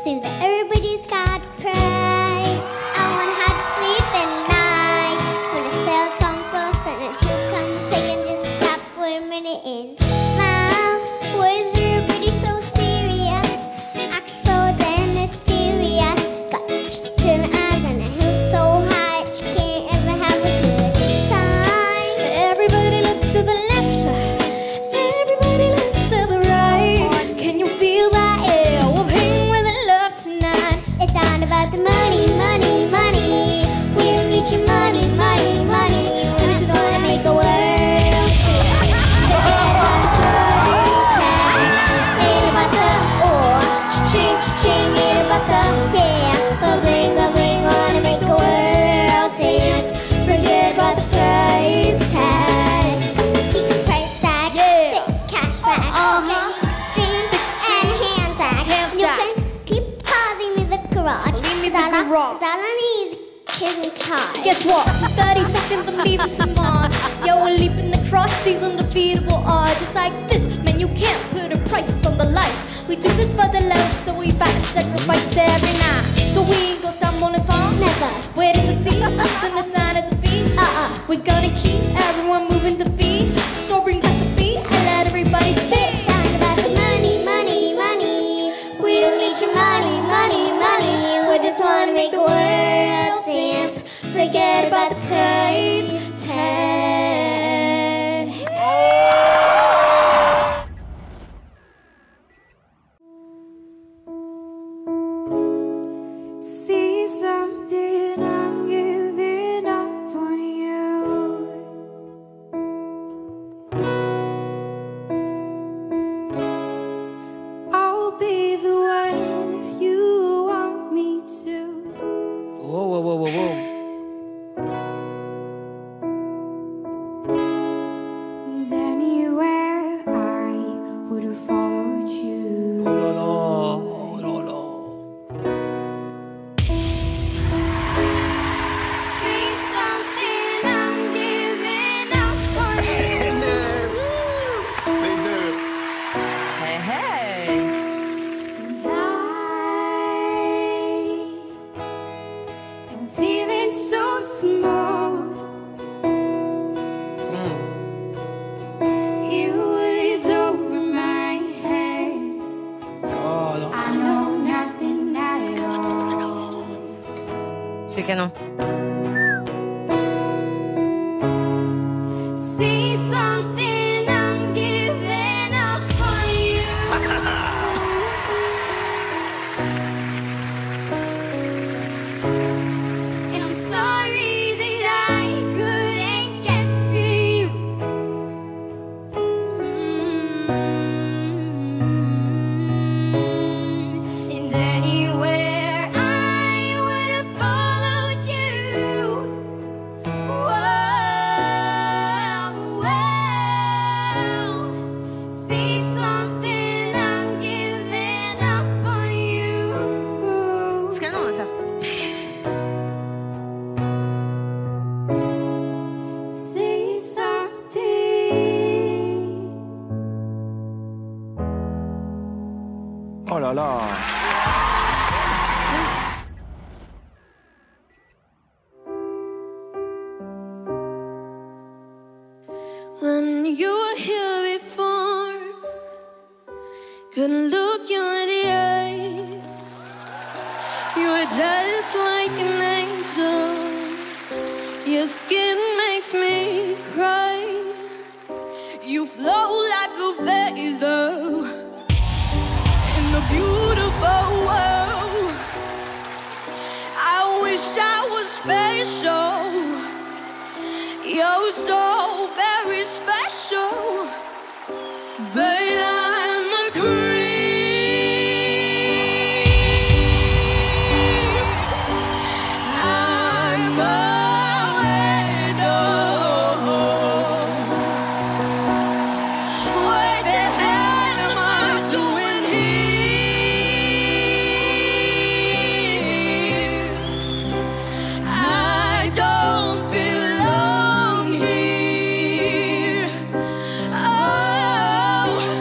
Seems that everybody's got a price. I wanna have to sleep at night. When the sales come first and the truth come taken, just stop for a minute and smile. Why is everybody so serious? Act so damn mysterious. Got ten eyes and a hill so high that you can't ever have a good time. Everybody look to the left, everybody look to the right. Can you feel that air? We're paying with the love tonight. It's all about the money, money, money. We don't need your money, money, money. We just wanna make a world. Forget about the price tag. Ain't about the cha-ching, cha-ching. Ain't about the bling, bling. Wanna make a world dance. Forget about the price tag. Keep the price tag. Take cash back. Strings and hand tag. You can keep pausing me the garage. Leave me the garage. Cause all I need is a kid's card. Guess what? 30 seconds, I'm leaving to Mars. Yo, we're leaping across these undefeatable odds. It's like this, man, you can't put a price on the life. We do this for the love, so we fight and sacrifice every night. So we ain't gonna stop on the phone. Never. Where does it see us in the sign of the beat? We're gonna keep everyone moving the beat. So bring back the beat and let everybody sing. It's all about the money, money, money. We don't need your money, money, money. We just wanna make the world dance. Forget about the price tag. See something, I'm giving up on you. I'll be the one if you want me to. Whoa, whoa, whoa, whoa, whoa. And anywhere I would have followed you. Oh, no, no, no. See something, I'm giving up on you. Hey, hey. And I am feeling so small. You is over my head. Oh, no. I know nothing at all. Sì che no. See something, I'm giving up on you. And I'm sorry that I couldn't get to you. And anywhere I would have followed you. Whoa, see something, I'm giving up on you. Scanosa. Say something. Oh là là. When you were here before, couldn't look you in the eyes. You were just like an angel. Your skin makes me cry. You flow like a feather in the beautiful world. I wish I was special. You're so very special, but I'm a creep. I'm a widow. What the hell am I doing here? I don't belong here. Oh,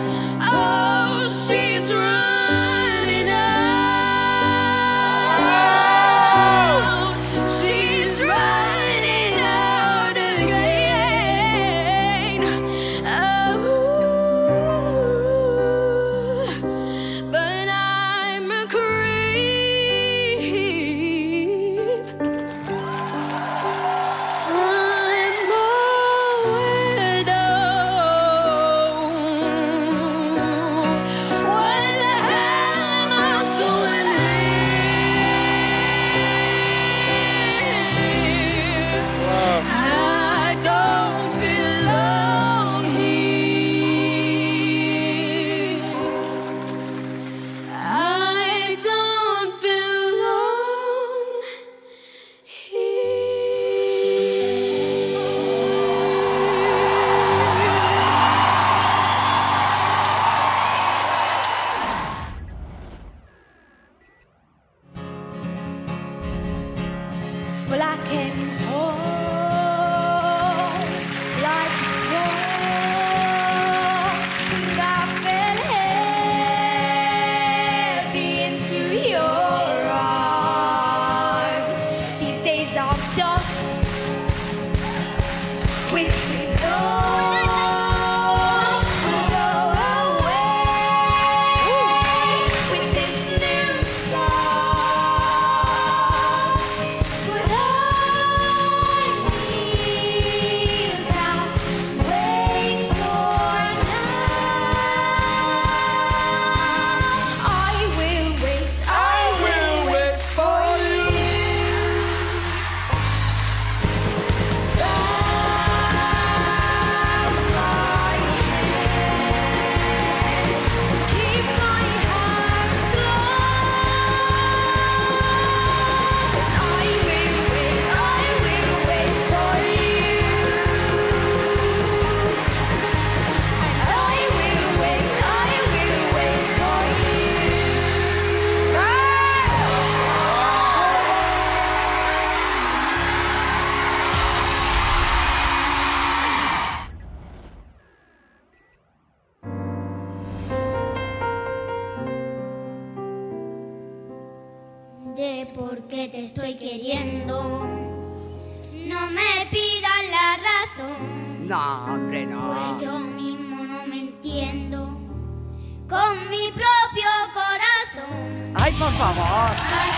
por qué te estoy queriendo. No me pidas la razón, No, hombre, pues no. yo mismo no me entiendo. Con mi propio corazón. Ay, por favor.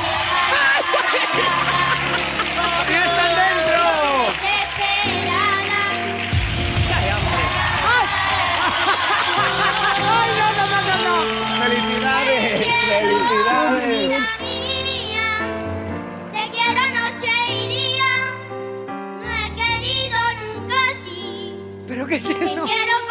¡Y están dentro! Desesperada. Ay, hombre. Ay, no. Felicidades, felicidades. Vida mía, te quiero noche y día. No he querido nunca así. ¿Pero qué es Te eso? quiero